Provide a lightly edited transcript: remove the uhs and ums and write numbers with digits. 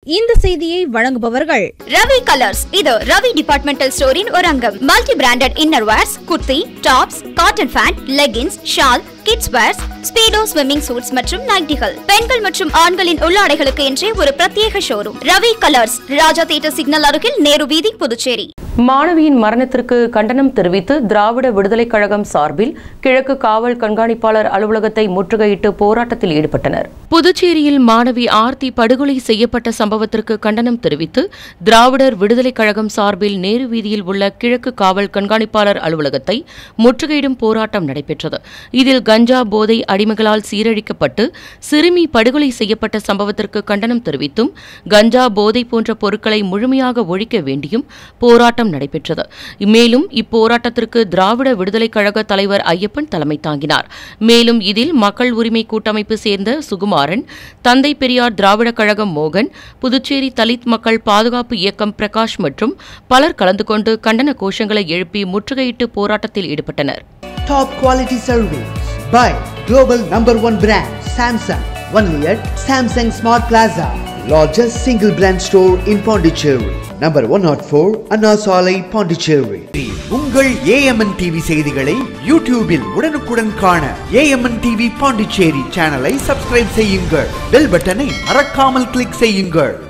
இந்த செய்தியை வழங்குபவர்கள் ரவி கலர்ஸ். இது ரவி டிபார்ட்மெண்டல் ஸ்டோரின் ஒரு அங்கம். Multi branded innerwears, kurti, tops, cotton pant, leggings, shawl, kids wears, Speedo swimming suits மற்றும் நைட்டிகள். பெண்கள் மற்றும் ஆண்களின் உள்ளாடைகளுக்கு என்றே ஒரு பிரத்யேக showroom. Ravi colours, Raja theatre signal அருகில், நேரு வீதி, புதுச்சேரி. மாணவியின் மரணத்திற்கு கண்டனம் தெரிவித்து திராவிட விடுதலைக் கழகம் சார்பில் கிழக்கு காவல் கண்காணிப்பாளர் அலுவலகத்தை முற்றுகையிட்டு போராட்டத்தில் ஈடுபட்டனர். புதுச்சேரியில் மாணவி ஆர்த்தி படுகொலை செய்யப்பட்ட சம்பவத்திற்கு கண்டனம் தெரிவித்து திராவிடர் விடுதலைக் கழகம் சார்பில் நேரு வீதியில் உள்ள கிழக்கு காவல் கண்காணிப்பாளர் அலுவலகத்தை முற்றுகையிடும் போராட்டம் நடைபெற்றது. இதில் கஞ்சா போதை அடிமைகளால் சீரழிக்கப்பட்டு சிறுமி படுகொலை செய்யப்பட்ட சம்பவத்திற்கு கண்டனம் தெரிவித்தும் கஞ்சா போதை போன்ற பொருட்களை முழுமையாக ஒழிக்க வேண்டியும் போராட்டம் நடைபெற்றது. மேலும் இப்போராட்டத்திற்கு திராவிட விடுதலைக் கழக தலைவர் ஐயப்பன் தலைமை தாங்கினார். மேலும் இதில் மக்கள் உரிமை கூட்டமைப்பு சேர்ந்த சுகுமாரன், தந்தை பெரியார் திராவிட கழகம் மோகன், புதுச்சேரி தலித் மக்கள் பாதுகாப்பு இயக்கம் பிரகாஷ் மற்றும் பலர் கலந்து கொண்டு கண்டன கோஷங்களை எழுப்பி முற்றுகையிட்டு போராட்டத்தில் ஈடுபட்டனர். Top quality service by global #1 brand Samsung. Only at Samsung Smart Plaza, largest single brand store in Pondicherry. Number 104 Anna Salai, Pondicherry. உங்கள் AMN TV செய்திகளை யூடியூபில் உடனுக்குடன் காண AMN TV பாண்டிச்சேரி சேனலை சப்ஸ்கிரைப் செய்யுங்கள். பெல் பட்டனை மறக்காமல் கிளிக் செய்யுங்கள்.